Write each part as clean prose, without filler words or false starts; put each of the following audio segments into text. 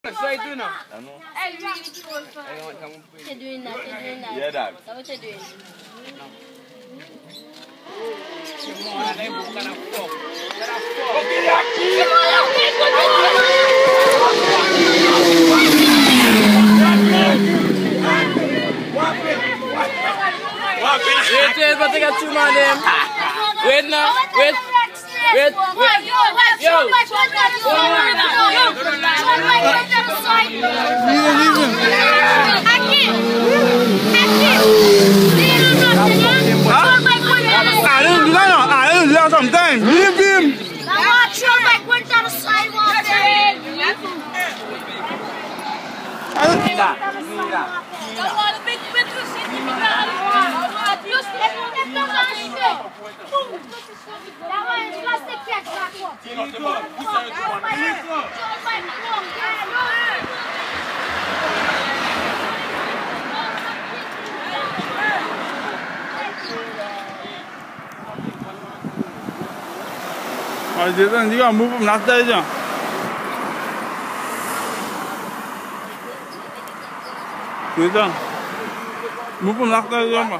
So you do now? I know. You're doing that, you're doing that. Yeah, dad. That's what you're doing. Wait, but I got two man them. Wait now, wait. Wait. Yo. I don't sometimes. Leave him. Jadi dia move nak dah je. Kita move nak dah je mah.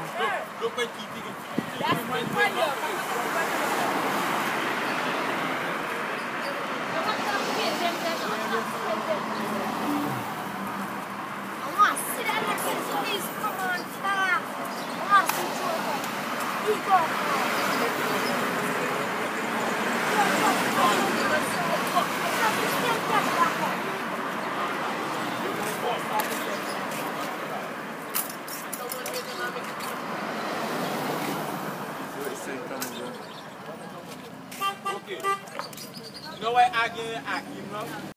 You know what I get?